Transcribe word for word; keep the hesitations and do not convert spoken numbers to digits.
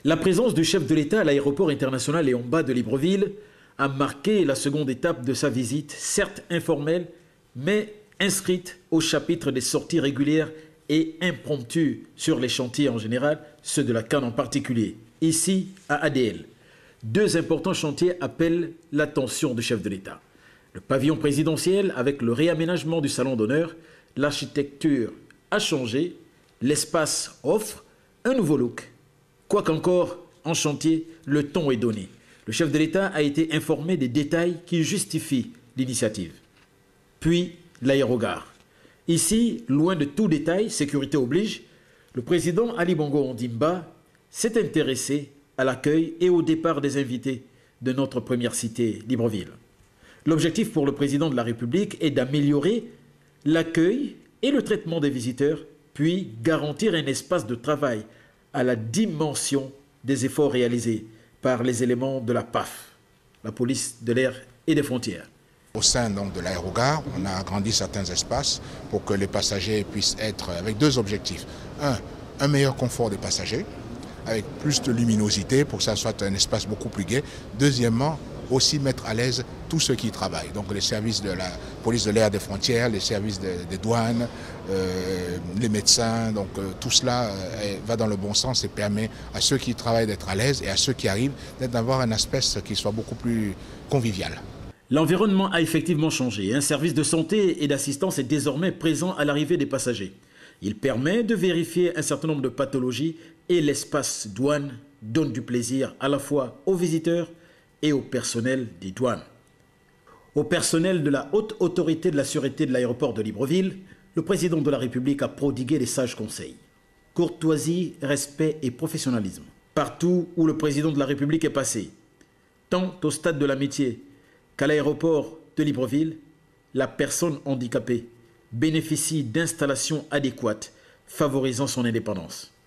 La présence du chef de l'État à l'aéroport international Léon Mba de Libreville a marqué la seconde étape de sa visite, certes informelle, mais inscrite au chapitre des sorties régulières et impromptues sur les chantiers en général, ceux de la Cannes en particulier, ici à A D L. Deux importants chantiers appellent l'attention du chef de l'État. Le pavillon présidentiel avec le réaménagement du salon d'honneur, l'architecture a changé, l'espace offre un nouveau look. Quoiqu'encore en chantier, le ton est donné. Le chef de l'État a été informé des détails qui justifient l'initiative. Puis l'aérogare. Ici, loin de tout détail, sécurité oblige, le président Ali Bongo Ondimba s'est intéressé à l'accueil et au départ des invités de notre première cité, Libreville. L'objectif pour le président de la République est d'améliorer l'accueil et le traitement des visiteurs, puis garantir un espace de travail à la dimension des efforts réalisés par les éléments de la P A F, la police de l'air et des frontières. Au sein donc, de l'aérogare, on a agrandi certains espaces pour que les passagers puissent être avec deux objectifs. Un, un meilleur confort des passagers, avec plus de luminosité pour que ça soit un espace beaucoup plus gai. Deuxièmement, aussi mettre à l'aise tous ceux qui y travaillent. Donc les services de la police de l'air des frontières, les services de, des douanes, euh, les médecins, donc euh, tout cela euh, va dans le bon sens et permet à ceux qui y travaillent d'être à l'aise et à ceux qui arrivent d'avoir un aspect qui soit beaucoup plus convivial. L'environnement a effectivement changé. Un service de santé et d'assistance est désormais présent à l'arrivée des passagers. Il permet de vérifier un certain nombre de pathologies et l'espace douane donne du plaisir à la fois aux visiteurs et au personnel des douanes. Au personnel de la haute autorité de la sûreté de l'aéroport de Libreville, le président de la République a prodigué des sages conseils. Courtoisie, respect et professionnalisme. Partout où le président de la République est passé, tant au stade de l'amitié qu'à l'aéroport de Libreville, la personne handicapée bénéficie d'installations adéquates favorisant son indépendance.